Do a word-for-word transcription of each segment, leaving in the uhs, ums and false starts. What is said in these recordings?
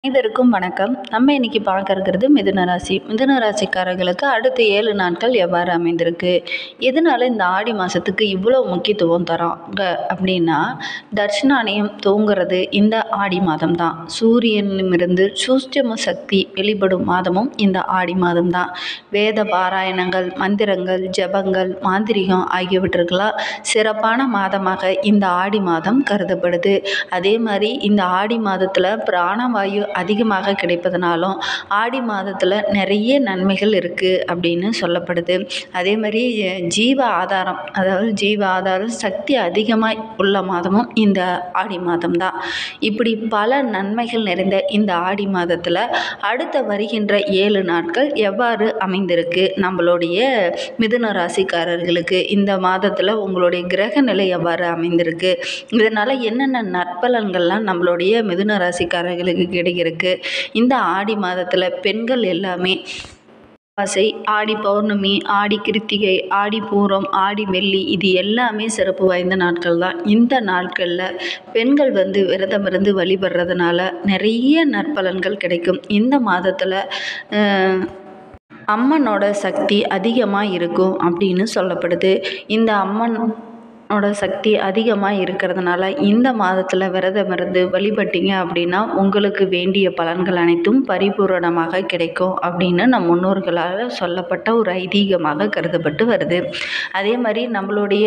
அனைவருக்கும் வணக்கம். நம்ம இன்னைக்கு பார்க்க இருக்கிறது மிதுன ராசி. மிதுன ராசிக்காரர்களுக்கு அடுத்த ஏழு நாட்கள் எவ்வாறு அமைந்திருக்கு, எதனால இந்த ஆடி மாதத்துக்கு இவ்வளோ முக்கியத்துவம் தராங்க அப்படின்னா, தட்சிணாயனம் தூங்குறது இந்த ஆடி மாதம் தான். சூரியனிடமிருந்து சூட்சும சக்தி வெளிப்படும் மாதமும் இந்த ஆடி மாதம் தான். வேத பாராயணங்கள், மந்திரங்கள், ஜபங்கள், மாந்திரிகம் ஆகியவற்றுக்கெல்லாம் சிறப்பான மாதமாக இந்த ஆடி மாதம் கருதப்படுது. அதே மாதிரி இந்த ஆடி மாதத்தில் பிராணவாயு அதிகமாக கிடைப்பதனாலும் ஆடி மாதத்தில் நிறைய நன்மைகள் இருக்குது அப்படின்னு சொல்லப்படுது. அதே மாதிரி ஜீவ ஆதாரம், அதாவது ஜீவ ஆதாரம் சக்தி அதிகமாக உள்ள மாதமும் இந்த ஆடி மாதம் தான். இப்படி பல நன்மைகள் நிறைந்த இந்த ஆடி மாதத்தில் அடுத்த வருகின்ற ஏழு நாட்கள் எவ்வாறு அமைந்திருக்கு நம்மளுடைய மிதுன ராசிக்காரர்களுக்கு, இந்த மாதத்தில் உங்களுடைய கிரக நிலை எவ்வாறு அமைந்திருக்கு, இதனால் என்னென்ன நற்பலன்கள்லாம் நம்மளுடைய மிதுன ராசிக்காரர்களுக்கு கிடைக்கும் இருக்கு. இந்த ஆடி மாதத்துல பெண்கள் எல்லாமே அமாவாசை, ஆடி பௌர்ணமி, ஆடி கிருத்திகை, ஆடி பூரம், ஆடி வெள்ளி இது எல்லாமே சிறப்பு வாய்ந்த நாட்கள் தான். இந்த நாட்களில் பெண்கள் வந்து விரதம் இருந்து வழிபடுறதுனால நிறைய நற்பலன்கள் கிடைக்கும். இந்த மாதத்தில் அம்மனோட சக்தி அதிகமாக இருக்கும் அப்படின்னு சொல்லப்படுது. இந்த அம்மன் ஓட சக்தி அதிகமாக இருக்கிறதுனால இந்த மாதத்தில் விரதம் இருந்து வழிபட்டீங்க அப்படின்னா உங்களுக்கு வேண்டிய பலன்கள் அனைத்தும் பரிபூரணமாக கிடைக்கும் அப்படின்னு நம் முன்னோர்களால் சொல்லப்பட்ட ஒரு ஐதீகமாக கருதப்பட்டு வருது. அதே மாதிரி நம்மளுடைய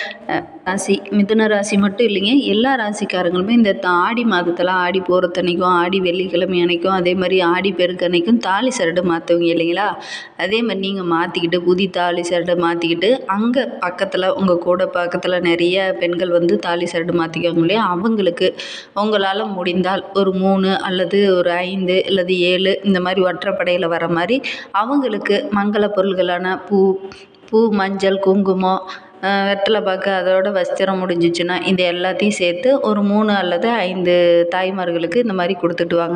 ராசி மிதுன ராசி மட்டும் இல்லைங்க, எல்லா ராசிக்காரங்களுமே இந்த ஆடி மாதத்தில் ஆடி போகிறத்தன்னைக்கும், ஆடி வெள்ளிக்கிழமை அன்னைக்கும், அதே மாதிரி ஆடி பெருக்கு அன்னைக்கும் தாலி சரடு மாற்றுவீங்க இல்லைங்களா. அதே மாதிரி நீங்கள் மாற்றிக்கிட்டு புதி தாலி சரடு மாற்றிக்கிட்டு அங்கே பக்கத்தில் உங்கள் கூட பக்கத்தில் நிறைய பெண்கள் வந்து தாலி சரடு மாற்றிக்குவாங்க இல்லையா, அவங்களுக்கு உங்களால் முடிந்தால் ஒரு மூணு அல்லது ஒரு ஐந்து அல்லது ஏழு இந்த மாதிரி ஒற்றைப்படையில் வர மாதிரி அவங்களுக்கு மங்கள பொருள்களான பூ பூ மஞ்சள் குங்குமம் வெத்தலை பாக்கு அதோட வஸ்திரம் முடிஞ்சிச்சுன்னா இது எல்லாத்தையும் சேர்த்து ஒரு மூணு அல்லது ஐந்து தாய்மார்களுக்கு இந்த மாதிரி கொடுத்துட்டு வாங்க.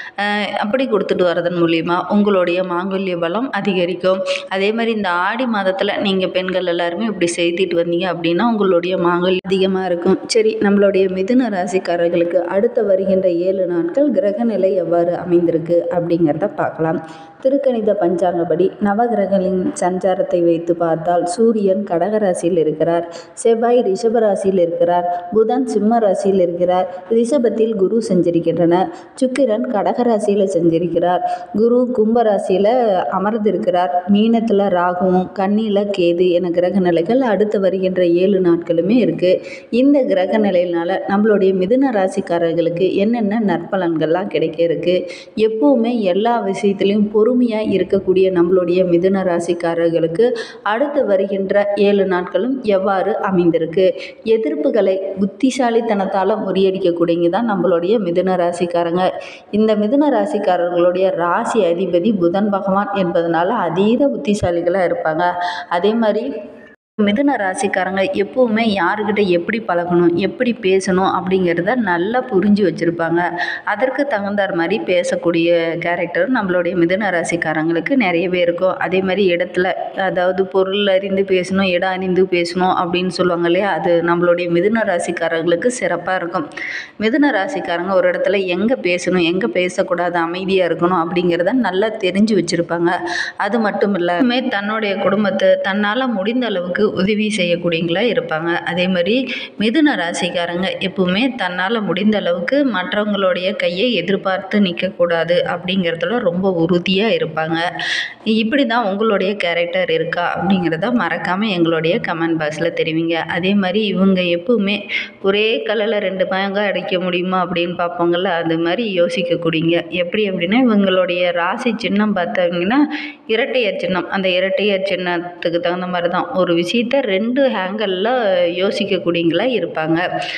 அப்படி கொடுத்துட்டு வரதன் மூலிமா உங்களுடைய மாங்கல்ய பலம் அதிகரிக்கும். அதே மாதிரி இந்த ஆடி மாதத்தில் நீங்கள் பெண்கள் எல்லாருமே இப்படி செய்துட்டு வந்தீங்க அப்படின்னா உங்களுடைய மாங்கல்யம் அதிகமாக இருக்கும். சரி, நம்மளுடைய மிதுன ராசிக்காரர்களுக்கு அடுத்த வருகின்ற ஏழு நாட்கள் கிரக நிலை எவ்வாறு அமைந்திருக்கு அப்படிங்கிறத பார்க்கலாம். திருக்கணித பஞ்சாங்கப்படி நவகிரகங்களின் சஞ்சாரத்தை வைத்து பார்த்தால் சூரியன் கடகராசியில் இருக்கிறார், செவ்வாய் ரிஷபராசியில் இருக்கிறார், புதன் சிம்ம ராசியில் இருக்கிறார், ரிஷபத்தில் குரு செஞ்சிருக்கின்றனர், சுக்கிரன் கடகராசியில் செஞ்சிருக்கிறார், குரு கும்பராசியில் அமர்ந்திருக்கிறார், மீனத்தில் ராகுவும் கன்னியில் கேது என கிரக நிலைகள் அடுத்து வருகின்ற ஏழு நாட்களுமே இருக்குது. இந்த கிரக நிலையினால நம்மளுடைய மிதுன ராசிக்காரர்களுக்கு என்னென்ன நற்பலன்கள்லாம் கிடைக்க இருக்கு, எப்பவுமே எல்லா விஷயத்திலையும் பொறுமையாக இருக்கக்கூடிய நம்மளுடைய மிதுன ராசிக்காரர்களுக்கு அடுத்து வருகின்ற ஏழு நாட்களும் எவ்வாறு அமைந்திருக்கு, எதிர்ப்புகளை புத்திசாலித்தனத்தால் முறியடிக்கக்கூடியங்க தான் நம்மளுடைய மிதுன ராசிக்காரங்க. இந்த மிதுன ராசிக்காரர்களுடைய ராசி அதிபதி புதன் பகவான் என்பதனால அதீத புத்திசாலிகளாக இருப்பாங்க. அதே மாதிரி மிதுன ராசிக்காரங்க எப்போவுமே யாருக்கிட்ட எப்படி பழகணும், எப்படி பேசணும் அப்படிங்கிறத நல்லா புரிஞ்சு வச்சுருப்பாங்க. அதற்கு தகுந்தார் மாதிரி பேசக்கூடிய கேரக்டர் நம்மளுடைய மிதுன ராசிக்காரங்களுக்கு நிறையவே இருக்கும். அதே மாதிரி இடத்துல, அதாவது பொருள் அறிந்து பேசணும், இடம் அறிந்து பேசணும் அப்படின்னு சொல்லுவாங்க இல்லையா, அது நம்மளுடைய மிதுன ராசிக்காரர்களுக்கு சிறப்பாக இருக்கும். மிதுன ராசிக்காரங்க ஒரு இடத்துல எங்கே பேசணும், எங்கே பேசக்கூடாது, அமைதியாக இருக்கணும் அப்படிங்கிறத நல்லா தெரிஞ்சு வச்சுருப்பாங்க. அது மட்டும் இல்லாம தன்னுடைய குடும்பத்தை தன்னால் முடிந்த அளவுக்கு உதவி செய்யக்கூடியங்களா இருப்பாங்க. அதே மாதிரி மிதுன ராசிக்காரங்க எப்பவுமே தன்னால் முடிந்த அளவுக்கு மற்றவங்களுடைய கையை எதிர்பார்த்து நிற்கக்கூடாது அப்படிங்கிறதுல ரொம்ப உறுதியாக இருப்பாங்க. இப்படி தான் உங்களுடைய கேரக்டர் இருக்கா அப்படிங்கிறத மறக்காமல் எங்களுடைய கமெண்ட் பாக்ஸில் தெரிவிங்க. அதே மாதிரி இவங்க எப்பவுமே ஒரே கல்லில் ரெண்டு மாங்காய் அடிக்க முடியுமா அப்படின்னு பார்ப்பாங்கள்ல, அது மாதிரி யோசிக்கக்கூடியங்க. எப்படி அப்படின்னா இவங்களுடைய ராசி சின்னம் பார்த்தீங்கன்னா இரட்டையர் சின்னம். அந்த இரட்டையர் சின்னத்துக்கு தகுந்த மாதிரி தான் ஒரு விஷயம் ரெண்டு ஆங்கிளில் யோசிக்கக்கூடியங்களா இருப்பாங்க.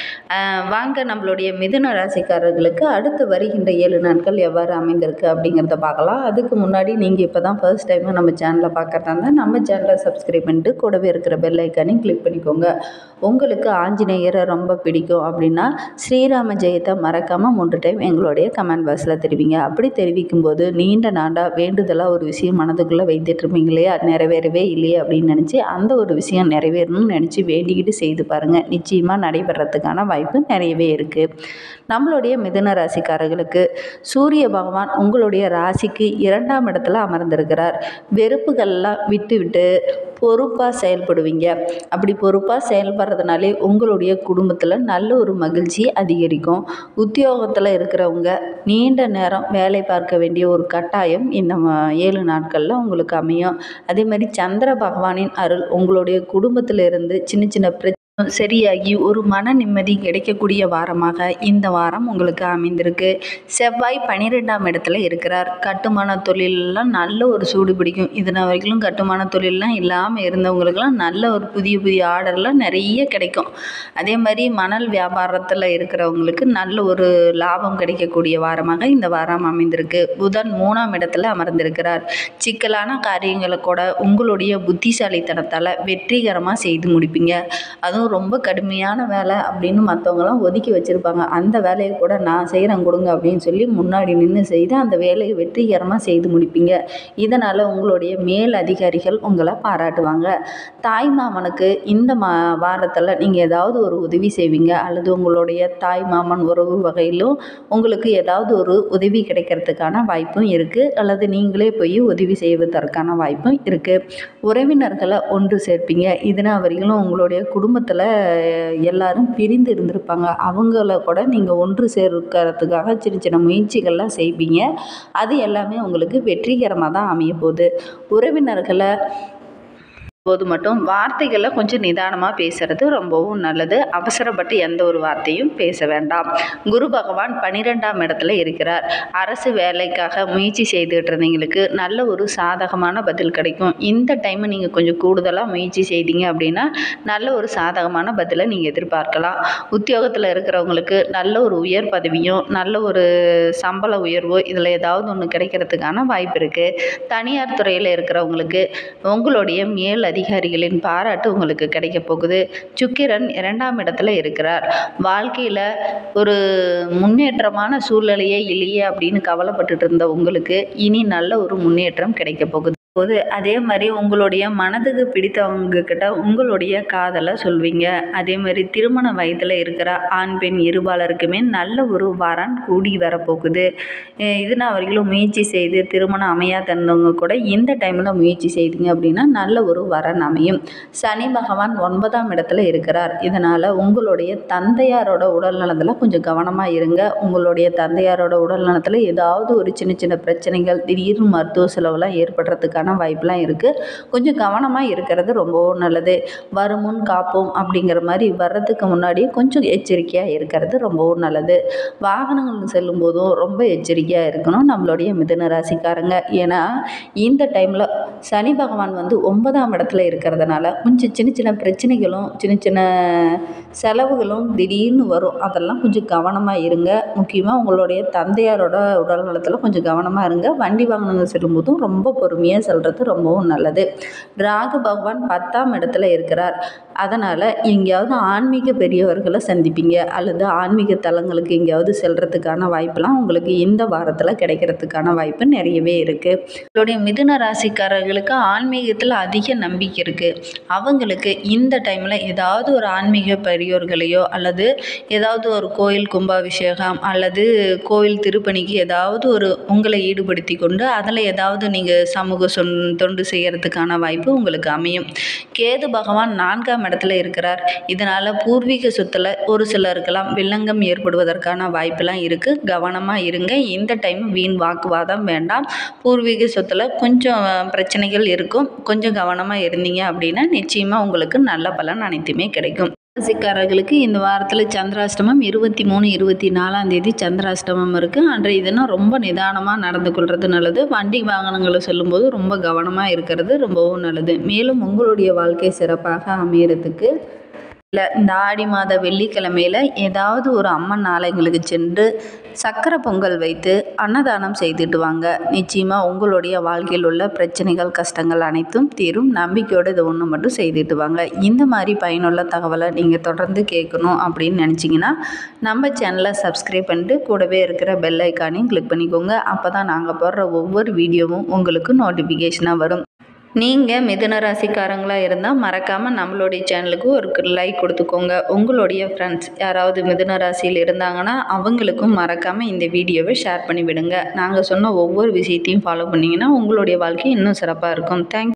வாங்க நம்மளுடைய மிதுன ராசிக்காரர்களுக்கு அடுத்து வருகின்ற ஏழு நாட்கள் எவ்வாறு அமைந்திருக்கு அப்படிங்கிறத பார்க்கலாம். அதுக்கு முன்னாடி நீங்கள் இப்போ தான் ஃபர்ஸ்ட் டைம் நம்ம சேனலை பார்க்குறதா இருந்தால் நம்ம சேனலை சப்ஸ்கிரைப் பண்ணிட்டு கூடவே இருக்கிற பெல் ஐக்கானையும் கிளிக் பண்ணிக்கோங்க. உங்களுக்கு ஆஞ்சநேயரை ரொம்ப பிடிக்கும் அப்படின்னா ஸ்ரீராம ஜெயத்தை மறக்காமல் மூன்று டைம் எங்களுடைய கமெண்ட் பாக்ஸில் தெரிவிங்க. அப்படி தெரிவிக்கும் போது நீண்ட நாடாக வேண்டுதலாக ஒரு விஷயம் மனதுக்குள்ளே வைத்துட்டு இருப்பீங்க இல்லையா, நிறைவேறவே இல்லையே அப்படின்னு நினச்சி அந்த ஒரு விஷயம் நிறைவேறணும்னு நினச்சி வேண்டிக்கிட்டு செய்து பாருங்கள். நிச்சயமாக நடைபெறத்துக்கான வாய்ப்பு நிறையவே இருக்குது. நம்மளுடைய மிதுன ராசிக்காரர்களுக்கு சூரிய பகவான் உங்களுடைய ராசிக்கு இரண்டாம் இடத்துல அமர்ந்திருக்கிறார். வெறுப்புகள்லாம் விட்டு விட்டு பொறுப்பாக செயல்படுவீங்க. அப்படி பொறுப்பாக செயல்படுறதுனாலே உங்களுடைய குடும்பத்தில் நல்ல ஒரு மகிழ்ச்சி அதிகரிக்கும். உத்தியோகத்தில் இருக்கிறவங்க நீண்ட நேரம் வேலை பார்க்க வேண்டிய ஒரு கட்டாயம் இந்த ஏழு நாட்களில் உங்களுக்கு அமையும். அதே மாதிரி சந்திர பகவானின் அருள் உங்களுடைய குடும்பத்திலிருந்து சின்ன சின்ன பிரச்சனை சரியாகி ஒரு மன நிம்மதி கிடைக்கக்கூடிய வாரமாக இந்த வாரம் உங்களுக்கு அமைந்திருக்கு. செவ்வாய் பன்னிரெண்டாம் இடத்துல இருக்கிறார். கட்டுமான தொழிலெலாம் நல்ல ஒரு சூடு பிடிக்கும். இதனால் வரைக்கும் கட்டுமான தொழிலெலாம் இல்லாமல் இருந்தவங்களுக்கெல்லாம் நல்ல ஒரு புதிய புதிய ஆர்டர்லாம் நிறைய கிடைக்கும். அதே மாதிரி மணல் வியாபாரத்தில் இருக்கிறவங்களுக்கு நல்ல ஒரு லாபம் கிடைக்கக்கூடிய வாரமாக இந்த வாரம் அமைந்திருக்கு. புதன் மூணாம் இடத்துல அமர்ந்திருக்கிறார். சிக்கலான காரியங்களை கூட உங்களுடைய புத்திசாலித்தனத்தால் வெற்றிகரமாக செய்து முடிப்பீங்க. அதுவும் ரொம்ப கடுமையான வேலை அப்படின்னு மற்றவங்களாம் ஒதுக்கி வச்சுருப்பாங்க. அந்த வேலையை கூட நான் செய்கிறேன் கொடுங்க அப்படின்னு சொல்லி முன்னாடி நின்று செய்து அந்த வேலையை வெற்றிகரமாக செய்து முடிப்பீங்க. இதனால் உங்களுடைய மேல் அதிகாரிகள் உங்களை பாராட்டுவாங்க. தாய் மாமனுக்கு இந்த மா வாரத்தில் நீங்கள் ஏதாவது ஒரு உதவி செய்வீங்க அல்லது உங்களுடைய தாய் மாமன் உறவு வகையிலும் உங்களுக்கு ஏதாவது ஒரு உதவி கிடைக்கிறதுக்கான வாய்ப்பும் இருக்குது. அல்லது நீங்களே போய் உதவி செய்வதற்கான வாய்ப்பும் இருக்குது. உறவினர்களை ஒன்று சேர்ப்பீங்க. இதனால் வரைக்கும் உங்களுடைய குடும்பத்தில் எல்லாரும் பிரிந்து இருந்திருப்பாங்க. அவங்கள கூட நீங்கள் ஒன்று சேர்க்கிறதுக்காக சின்ன சின்ன முயற்சிகள்லாம் செய்வீங்க. அது எல்லாமே உங்களுக்கு வெற்றிகரமாக தான் அமைய போகுது. உறவினர்களை போது மட்டும் வார்த்தைகளை கொஞ்சம் நிதானமாக பேசுகிறது ரொம்பவும் நல்லது. அவசரப்பட்டு எந்த ஒரு வார்த்தையும் பேச வேண்டாம். குரு பகவான் பன்னிரெண்டாம் இடத்துல இருக்கிறார். அரசு வேலைக்காக முயற்சி செய்துகிட்டு இருந்தவங்களுக்கு நல்ல ஒரு சாதகமான பதில் கிடைக்கும். இந்த டைம் நீங்கள் கொஞ்சம் கூடுதலாக முயற்சி செய்தீங்க அப்படின்னா நல்ல ஒரு சாதகமான பதிலை நீங்கள் எதிர்பார்க்கலாம். உத்தியோகத்தில் இருக்கிறவங்களுக்கு நல்ல ஒரு உயர் பதவியும் நல்ல ஒரு சம்பள உயர்வோ இதில் ஏதாவது ஒன்று கிடைக்கிறதுக்கான வாய்ப்பு இருக்குது. தனியார் துறையில் இருக்கிறவங்களுக்கு உங்களுடைய மேல் அதிகாரிகளின் பாராட்டு உங்களுக்கு கிடைக்க போகுது. சுக்கிரன் இரண்டாம் இடத்துல இருக்கிறார். வாழ்க்கையில் ஒரு முன்னேற்றமான சூழ்நிலையே இல்லையே அப்படின்னு கவலைப்பட்டுட்டு இருந்த உங்களுக்கு இனி நல்ல ஒரு முன்னேற்றம் கிடைக்க போகுது. போது அதே மாதிரி உங்களுடைய மனதுக்கு பிடித்தவங்க கிட்ட உங்களுடைய காதலை சொல்வீங்க. அதே மாதிரி திருமண வயதில் இருக்கிற ஆண் பெண் இருபாலருக்குமே நல்ல ஒரு வரன் கூடி வரப்போகுது. இதுனா வரைக்கும் முயற்சி செய்து திருமணம் அமையாத இருந்தவங்க கூட இந்த டைமில் முயற்சி செய்தீங்க அப்படின்னா நல்ல ஒரு வரன் அமையும். சனி பகவான் ஒன்பதாம் இடத்துல இருக்கிறார். இதனால் உங்களுடைய தந்தையாரோட உடல் நலத்தில் கொஞ்சம் கவனமாக இருங்க. உங்களுடைய தந்தையாரோட உடல் நலத்தில் ஏதாவது ஒரு சின்ன சின்ன பிரச்சனைகள் திடீர்னு மருத்துவ செலவுலாம் ஏற்படுறதுக்கான வாய்ப்புலாம் இருக்குது. கொஞ்சம் கவனமாக இருக்கிறது ரொம்பவும் நல்லது. வருமுன் காப்போம் அப்படிங்கிற மாதிரி வர்றதுக்கு முன்னாடி கொஞ்சம் எச்சரிக்கையாக இருக்கிறது ரொம்பவும் நல்லது. வாகனங்கள் செல்லும் போதும் ரொம்ப எச்சரிக்கையாக இருக்கணும் நம்மளுடைய மிதுன ராசிக்காரங்க. ஏன்னா இந்த டைமில் சனி பகவான் வந்து ஒன்பதாம் இடத்துல இருக்கிறதுனால கொஞ்சம் சின்ன சின்ன பிரச்சனைகளும் சின்ன சின்ன செலவுகளும் திடீர்னு வரும். அதெல்லாம் கொஞ்சம் கவனமாக இருங்க. முக்கியமாக உங்களுடைய தந்தையாரோட உடல் நலத்தில் கொஞ்சம் கவனமாக இருங்க. வண்டி வாகனங்கள் செல்லும்போதும் ரொம்ப பொறுமையாக செல்வது ரொம்பவும் நல்லது. ராகு பகவான் பத்தாம் இடத்துல இருக்கிறார். அதனால் எங்கேயாவது ஆன்மீக பெரியவர்களை சந்திப்பீங்க அல்லது ஆன்மீக தலங்களுக்கு எங்கேயாவது செல்றதுக்கான வாய்ப்பெலாம் உங்களுக்கு இந்த வாரத்தில் கிடைக்கிறதுக்கான வாய்ப்பு நிறையவே இருக்குது. உங்களுடைய மிதுன ராசிக்காரர்களுக்கு ஆன்மீகத்தில் அதிக நம்பிக்கை இருக்குது. அவங்களுக்கு இந்த டைமில் ஏதாவது ஒரு ஆன்மீக பெரியோர்களையோ அல்லது ஏதாவது ஒரு கோயில் கும்பாபிஷேகம் அல்லது கோயில் திருப்பணிக்கு ஏதாவது ஒரு உங்களை ஈடுபடுத்தி கொண்டு அதில் ஏதாவது நீங்கள் சமூக சொன் தொண்டு செய்கிறதுக்கான வாய்ப்பு உங்களுக்கு அமையும். கேது பகவான் நான்காம் இடத்துல இருக்கிறார். இதனால் பூர்வீக சொத்தில் ஒரு சிலருக்கெல்லாம் வில்லங்கம் ஏற்படுவதற்கான வாய்ப்பெல்லாம் இருக்குது. கவனமாக இருங்க. இந்த டைம் வீண் வாக்குவாதம் வேண்டாம். பூர்வீக சொத்தில் கொஞ்சம் பிரச்சனைகள் இருக்கும். கொஞ்சம் கவனமாக இருந்தீங்க அப்படின்னா நிச்சயமாக உங்களுக்கு நல்ல பலன் அனைத்துமே கிடைக்கும். ராசிக்காரர்களுக்கு இந்த வாரத்தில் சந்திராஷ்டமம் இருபத்தி மூணு இருபத்தி நாலாம் தேதி சந்திராஷ்டமம் இருக்குது. அன்றைய தினம் ரொம்ப நிதானமாக நடந்து கொள்வது நல்லது. வண்டி வாகனங்களை செல்லும்போது ரொம்ப கவனமாக இருக்கிறது ரொம்பவும் நல்லது. மேலும் உங்களுடைய வாழ்க்கை சிறப்பாக அமையறதுக்கு இல்லை இந்த ஆடி மாத வெள்ளிக்கிழமையில் ஏதாவது ஒரு அம்மன் ஆலயங்களுக்கு சென்று சக்கரை பொங்கல் வைத்து அன்னதானம் செய்துட்டு வாங்க. நிச்சயமாக உங்களுடைய வாழ்க்கையில் உள்ள பிரச்சனைகள் கஷ்டங்கள் அனைத்தும் தீரும். நம்பிக்கையோடு இதை ஒன்று மட்டும் செய்துட்டு வாங்க. இந்த மாதிரி பயனுள்ள தகவலை நீங்கள் தொடர்ந்து கேட்கணும் அப்படின்னு நினச்சிங்கன்னா நம்ம சேனலை சப்ஸ்கிரைப் பண்ணிட்டு கூடவே இருக்கிற பெல் ஐக்கானையும் கிளிக் பண்ணிக்கோங்க. அப்போ தான் நாங்கள் போடுற ஒவ்வொரு வீடியோவும் உங்களுக்கு நோட்டிஃபிகேஷனாக வரும். நீங்கள் மிதுன ராசிக்காரங்களாக இருந்தால் மறக்காமல் நம்மளுடைய சேனலுக்கு ஒரு லைக் கொடுத்துக்கோங்க. உங்களுடைய ஃப்ரெண்ட்ஸ் யாராவது மிதுன ராசியில் இருந்தாங்கன்னா அவங்களுக்கும் மறக்காமல் இந்த வீடியோவை ஷேர் பண்ணி விடுங்க. நாங்கள் சொன்ன ஒவ்வொரு விஷயத்தையும் ஃபாலோ பண்ணிங்கன்னா உங்களுடைய வாழ்க்கை இன்னும் சிறப்பாக இருக்கும். தேங்க்